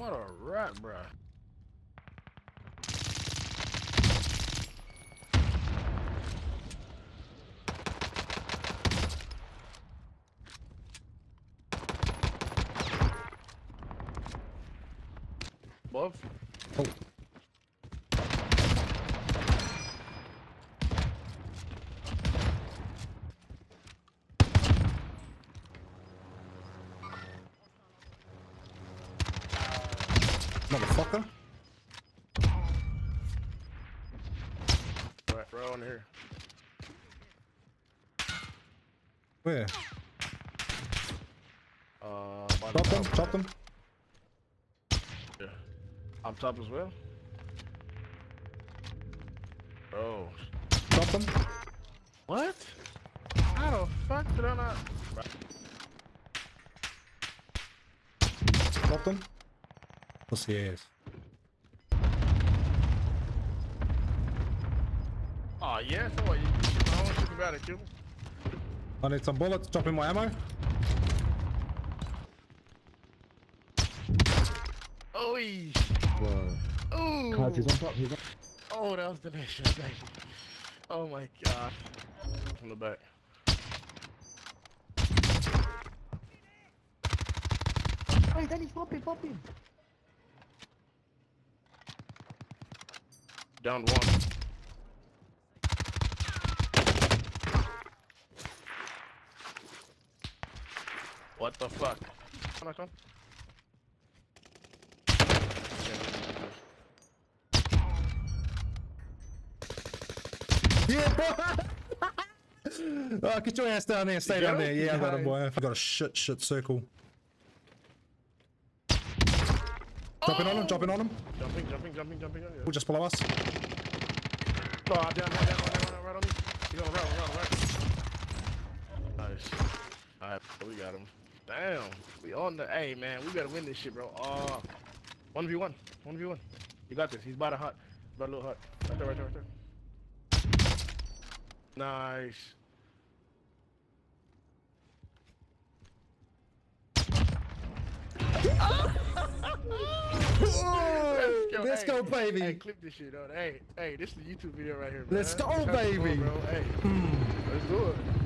What a rat, bruh. Above. Oh. Motherfucker. Right on here. Where? Chop them, chop them. Yeah. I'm top as well. Oh. Chop them. What? How the fuck did I not? Chop them. Pussy ass. Oh yeah, so what? You shoot my own shit about it, kill me. I need some bullets. Chop in my ammo. Oh, Whoa. oh. Cards, he's on top. He's on. Oh, that was the next shot, thank you. Oh my god. From the back. Hey, Danny, pop him. Down one. What the fuck? Come on. Yeah, boy. Oh, get your ass down there. Stay down there. Yeah, I got him, boy. I got a shit circle. Dropping on him. Jumping. On Yeah. just below us. Oh, down, right on me. He's on the right. Nice. Alright, we got him. Damn, we on the. Hey, man, we gotta win this shit, bro. 1v1. You got this. He's by the hut. By the little hut. Right there. Nice. Let's go, baby. Hey, clip this shit, though. Hey, this is a YouTube video right here, man. Let's go, baby. Fun, bro. Hey, let's do it.